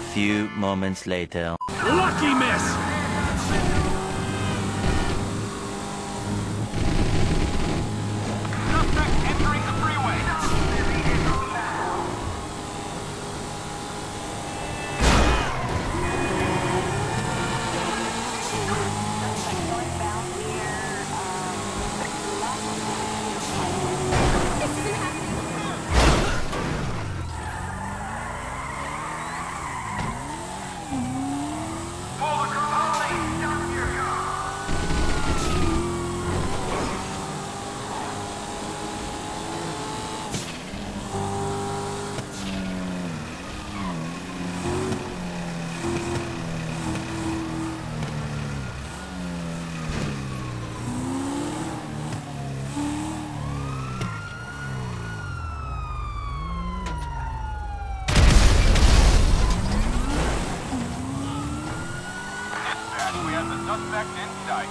few moments later. Lucky miss! Suspect entering the freeway. We have the suspect in sight.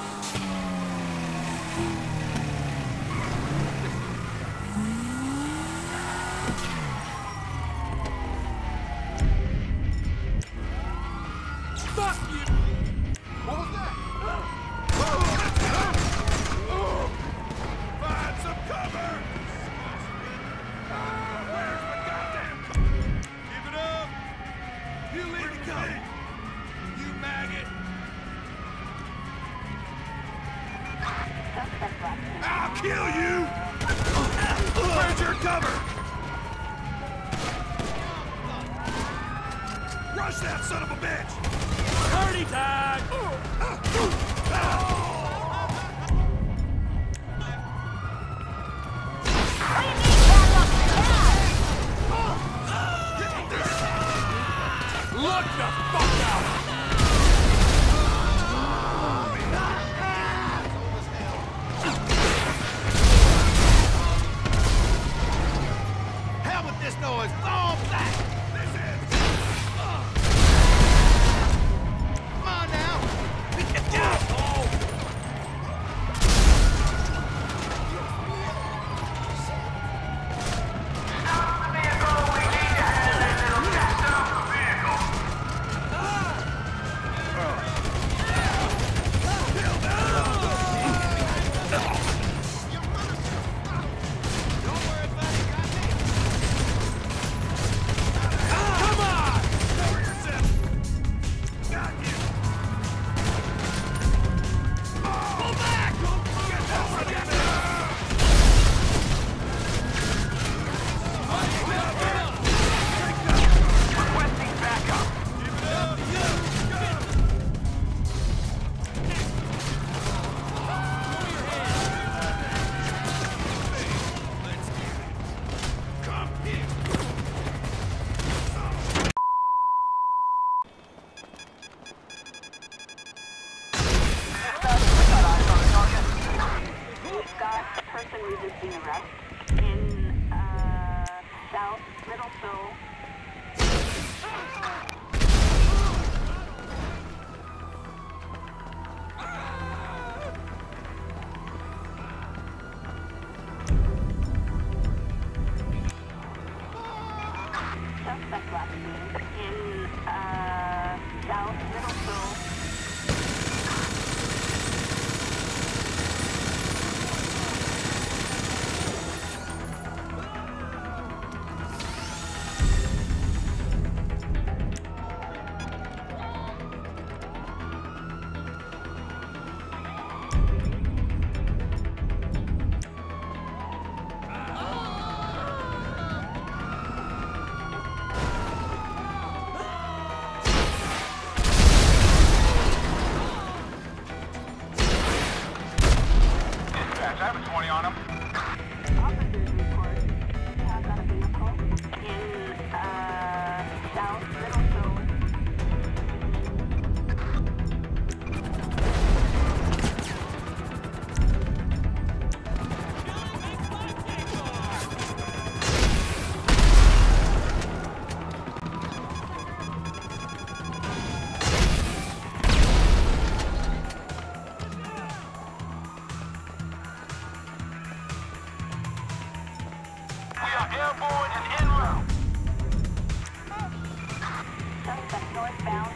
Fuck you! What was that? Find some cover! Where's my goddamn... Keep it up! You leave it go! You maggot! I'll kill you! Where's your cover? Rush that son of a bitch! Party time! Look the fuck out! This noise, fall back! This is... Come on now! We can do it! Stop the vehicle! We need to have that little cat. Stop the vehicle! Don't worry about it, got me! Come on! Cover yourself! Got you! Pull back! Get that one in there! Requesting backup! Keep it up! Come here! Person resisting arrest in South Middlesboro. Suspect last seen in South Middlesboro. I have a 20 on him. Officers report have got a vehicle in South Middlesboro. We are airborne and en route. Suspect northbound